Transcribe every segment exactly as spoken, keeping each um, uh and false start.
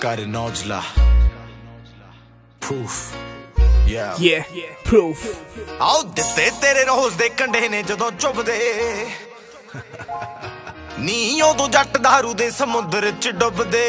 Got an Ojla. Proof. Yeah. Yeah. Proof. ਆਉ ਦਿੱਤੇ ਤੇਰੇ ਰੋਜ਼ ਦੇ ਕੰਢੇ ਨੇ ਜਦੋਂ ਚੁੱਭਦੇ ਨੀ ਉਦੋਂ ਜੱਟ ਦਾਰੂ ਦੇ ਸਮੁੰਦਰ ਚ ਡੁੱਬਦੇ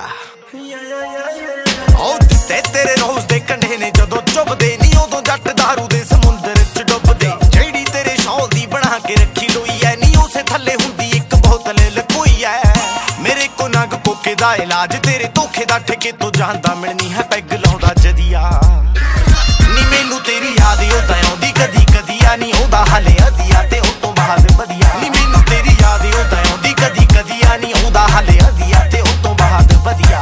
ਆਉ ਦਿੱਤੇ ਤੇਰੇ ਰੋਜ਼ ਦੇ ਕੰਢੇ ਨੇ ਜਦੋਂ ਚੁੱਭਦੇ ਨੀ ਉਦੋਂ ਜੱਟ ਦਾਰੂ ਦੇ ਸਮੁੰਦਰ ਚ ਡੁੱਬਦੇ ਜਿਹੜੀ ਤੇਰੇ ਸ਼ੌਲ ਦੀ ਬਣਾ ਕੇ ਰੱਖੀ ਲੋਈ ਐ ਨੀ ਉਸੇ ਥੱਲੇ ਹੁੰਦੀ ਇੱਕ ਬੋਤਲ ਲਕੋਈ ਐ ਮੇਰੇ ਕੋ ਨਗ ਕੋਕੇ ਦਾ ਇਲਾਜ ਤੇਰੇ ਧੋਖੇ ਦਾ ਠੇਕੇ ਤੋਂ ਜਾਂਦਾ ਮਿਲਣੀ ਹੈ ਪੈਗ ਲਾਉਂਦਾ ਜਦੀਆ ਨੀ ਮੈਨੂੰ ਤੇਰੀ ਯਾਦ ਉਦਾਂ ਆਉਂਦੀ ਕਦੀ ਕਦੀ ਆ ਨੀ ਉਹਦਾ ਹਾਲੇ ਅਧੀਆ ਤੇ ਉਹ ਤੋਂ ਬਾਅਦ ਵਧੀਆ ਨੀ ਮੈਨੂੰ ਤੇਰੀ ਯਾਦ ਉਦਾਂ ਆਉਂਦੀ ਕਦੀ ਕਦੀ ਆ ਨੀ ਉਹਦਾ ਹਾਲੇ ਅਧੀਆ ਤੇ ਉਹ ਤੋਂ ਬਾਅਦ ਵਧੀਆ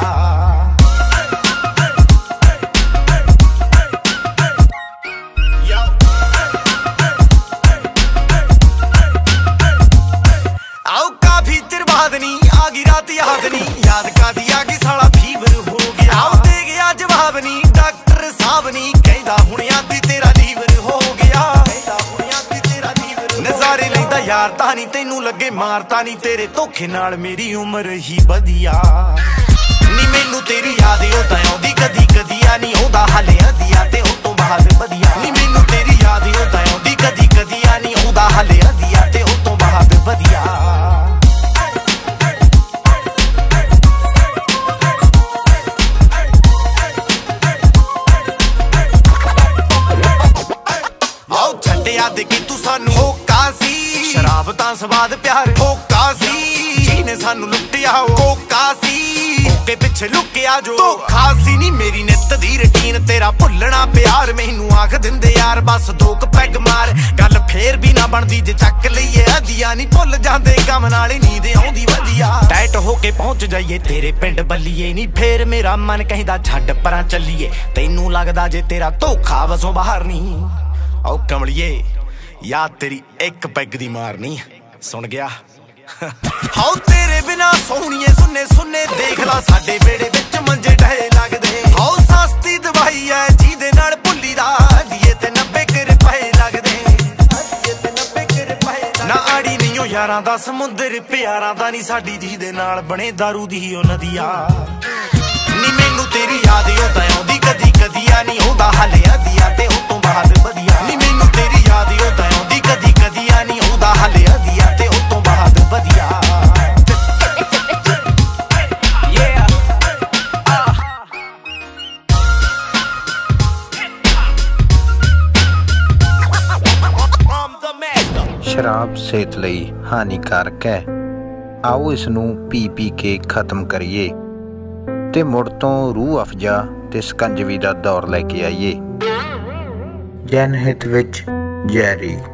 ਆਓ ਕਾਫੀ ਚਿਰ ਬਾਅਦ ਨੀ ਆ ਗਈ ਰਾਤ ਯਾਦ ਨੀ ਯਾਦ ਕਾਦੀ ਆ ਗਈ ਸਾਲਾ ਫੀਵਰ ਹੋ ਗਿਆ ਆਓ ਦੇ ਗਿਆ ਜਵਾਬ ਨੀ ਡਾਕਟਰ ਸਾਹਿਬ ਨੀ ਕਹਿੰਦਾ ਹੁਣ ਆਦੀ ਤੇਰਾ ਲੀਵਰ ਹੋ ਗਿਆ ਕਹਿੰਦਾ ਹੁਣ ਆਦੀ ਤੇਰਾ ਲੀਵਰ ਨਜ਼ਾਰੇ ਲੈਂਦਾ ਯਾਰ ਤਾਂ ਨੀ ਤੈਨੂੰ ਲੱਗੇ ਮਾਰਤਾ ਨੀ ਤੇਰੇ ਧੋਖੇ ਨਾਲ ਮੇਰੀ ਉਮਰ ਹੀ ਵਧੀਆ ਨੀ ਮੈਨੂੰ ਤੇਰੀ ਯਾਦ ਉਦਾਂ ਆਉਂਦੀ ਕਦੀ ਕਦੀ ਆ ਨੀ ਉਹਦਾ ਹਾਲੇ ਅਧੀਆ ਤੇ ਉਹ ਤੋਂ ਬਾਅਦ ਵਧੀਆ ਨੀ ਮੈਨੂੰ ਤੇਰੀ ਯਾਦ ਉਦਾਂ ਆਉਂਦੀ ਕਦੀ ਕਦੀ ਆ ਨੀ ਉਹਦਾ ਹਾਲੇ ਅਧੀਆ ਤੇ ਉਹ ਤੋਂ ਬਾਅਦ ਵਧੀਆ ਯਾਦ ਕੀ ਤੂੰ ਸਾਨੂੰ ਹੋਕਾ ਸੀ ਸ਼ਰਾਬ ਤਾਂ ਸਵਾਦ ਪਿਆਰ ਹੋਕਾ ਸੀ ਜਿਹਨੇ ਸਾਨੂੰ ਲੁੱਟਿਆ ਹੋਕਾ ਸੀ ਹੋਕੇ ਪਿੱਛੇ ਲੁਕਿਆ ਜੋ ਧੋਖਾ ਸੀ ਨੀ ਮੇਰੀ ਨਿੱਤ ਦੀ ਰੁਟੀਨ ਤੇਰਾ ਭੁੱਲਣਾ ਪਿਆਰ ਮੈਨੂੰ ਆਖ ਦਿੰਦੇ ਯਾਰ ਬਸ ਦੋ ਕ ਪੈਗ ਮਾਰ ਗੱਲ ਫੇਰ ਵੀ ਨਾ ਬਣਦੀ ਜੇ ਚੱਕ ਲਈਏ ਅਧੀਆ ਨੀ ਭੁੱਲ ਜਾਂਦੇ ਗਮ ਨਾਲ ਨੀਂਦ ਆਉਂਦੀ ਵਧੀਆ ਟਾਈਟ ਹੋ ਕੇ ਪਹੁੰਚ ਜਾਈਏ ਤੇਰੇ ਪਿੰਡ ਬੱਲੀਏ ਨੀ ਫੇਰ ਮੇਰਾ ਮਨ ਕਹਿੰਦਾ ਛੱਡ ਪਰਾਂ ਚੱਲੀਏ ਤੈਨੂੰ ਲੱਗਦਾ ਜੇ ਤੇਰਾ ਧੋਖਾ ਵਸੋਂ ਬਾਹਰ ਨਹੀਂ ਆਓ ਕਮਲੀਏ ਯਾਦ ਤੇਰੀ ਇੱਕ ਪੈਗ ਦੀ ਮਾਰਨੀ ਸੁਣ ਗਿਆ ਹਾਉ ਤੇਰੇ ਬਿਨਾ ਸੋਹਣੀਏ ਸੁੰਨੇ ਸੁੰਨੇ ਦੇਖ ਲਾ ਸਾਡੇ ਵੇੜੇ ਵਿੱਚ ਮੰਜੇ ਢਹੇ ਲੱਗਦੇ ਹਾਉ ਸਸਤੀ ਦਵਾਈ ਐ ਜਿਹਦੇ ਨਾਲ ਭੁੱਲੀ ਦਾ ਦੀਏ ਤੇ ਨੱਬੇ ਕੁ ਰੁਪਏ ਲੱਗਦੇ ਦੀਏ ਤੇ ਨੱਬੇ ਕੁ ਰੁਪਏ ਨਾ ਆੜੀ ਨਹੀਂ ਉਹ ਯਾਰਾਂ ਦਾ ਸਮੁੰਦਰ ਪਿਆਰਾਂ ਦਾ ਨਹੀਂ ਸਾਡੀ ਜਿਹਦੇ ਨਾਲ ਬਣੇ ਦਾਰੂ ਦੀ ਉਹ ਨਦੀਆ ਨੀ ਮੈਨੂੰ ਤੇਰੀ ਯਾਦ ਉਦਾਂ ਆਉਂਦੀ ਕਦੀ ਕਦੀ ਆ ਨੀ ਉਹਦਾ ਹਾਲੇ ਅਧੀਆ ਤੇ ਉਹ ਤੋਂ ਬਾਅਦ ਵਧੀਆ ਨੀ ਮੈਨੂੰ ਤੇਰੀ ਯਾਦ ਉਦਾਂ ਆਉਂਦੀ ਕਦੀ ਕਦੀ ਆ ਨੀ ਉਹਦਾ ਹਾਲੇ ਅਧੀਆ ਤੇ ਉਹ ਤੋਂ ਬਾਅਦ ਵਧੀਆ ਸ਼ਰਾਬ ਸਿਹਤ ਲਈ ਹਾਨੀਕਾਰਕ ਹੈ। ਆਓ ਇਸ ਨੂੰ ਪੀ ਪੀ ਕੇ ਖਤਮ ਕਰੀਏ ਤੇ ਮੁੜ ਤੋਂ ਰੂਹ ਅਫਜਾ ਤੇ ਸਕੰਜਵੀ ਦਾ ਦੌਰ ਲੈ ਕੇ ਆਈਏ। ਜਨ ਹਿਤ ਵਿੱਚ ਜੈਰੀ।